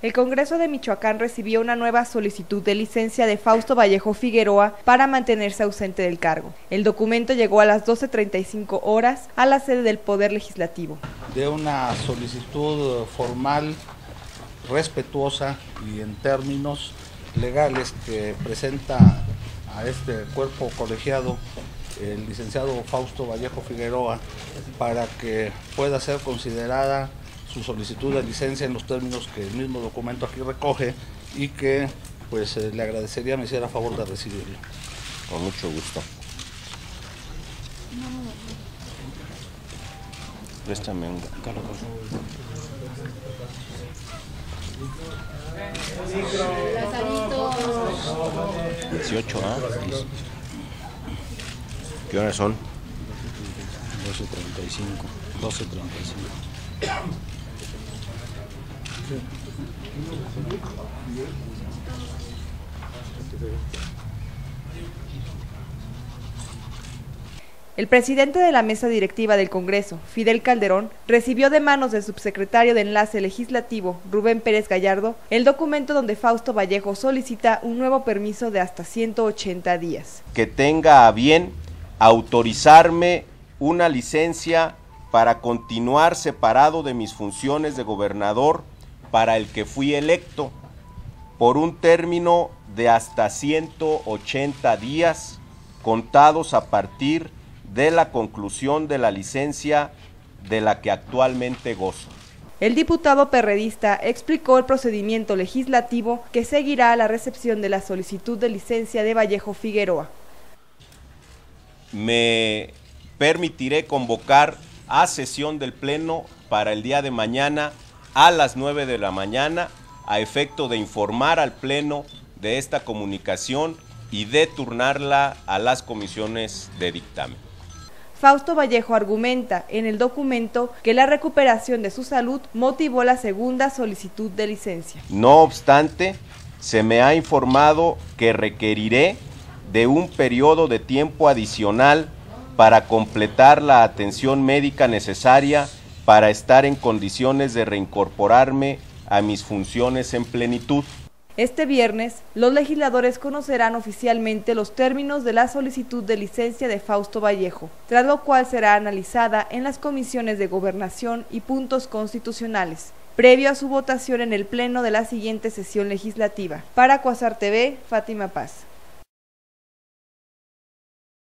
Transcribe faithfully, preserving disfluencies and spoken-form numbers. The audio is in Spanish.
El Congreso de Michoacán recibió una nueva solicitud de licencia de Fausto Vallejo Figueroa para mantenerse ausente del cargo. El documento llegó a las doce treinta y cinco horas a la sede del Poder Legislativo. De una solicitud formal, respetuosa y en términos legales que presenta a este cuerpo colegiado el licenciado Fausto Vallejo Figueroa para que pueda ser considerada su solicitud de licencia en los términos que el mismo documento aquí recoge y que pues eh, le agradecería me hiciera favor de recibirlo. Con mucho gusto. Préstame un carro. dieciocho, ¿ah? ¿Qué horas son? doce treinta y cinco. doce treinta y cinco. El presidente de la mesa directiva del Congreso, Fidel Calderón, recibió de manos del subsecretario de Enlace Legislativo, Rubén Pérez Gallardo, el documento donde Fausto Vallejo solicita un nuevo permiso de hasta ciento ochenta días. Que tenga a bien autorizarme una licencia para continuar separado de mis funciones de gobernador para el que fui electo por un término de hasta ciento ochenta días contados a partir de la conclusión de la licencia de la que actualmente gozo. El diputado perredista explicó el procedimiento legislativo que seguirá a la recepción de la solicitud de licencia de Vallejo Figueroa. Me permitiré convocar a sesión del Pleno para el día de mañana a las nueve de la mañana a efecto de informar al Pleno de esta comunicación y de turnarla a las comisiones de dictamen. Fausto Vallejo argumenta en el documento que la recuperación de su salud motivó la segunda solicitud de licencia. No obstante, se me ha informado que requeriré de un periodo de tiempo adicional para completar la atención médica necesaria para estar en condiciones de reincorporarme a mis funciones en plenitud. Este viernes, los legisladores conocerán oficialmente los términos de la solicitud de licencia de Fausto Vallejo, tras lo cual será analizada en las comisiones de Gobernación y Puntos Constitucionales, previo a su votación en el Pleno de la siguiente sesión legislativa. Para Cuasar T V, Fátima Paz.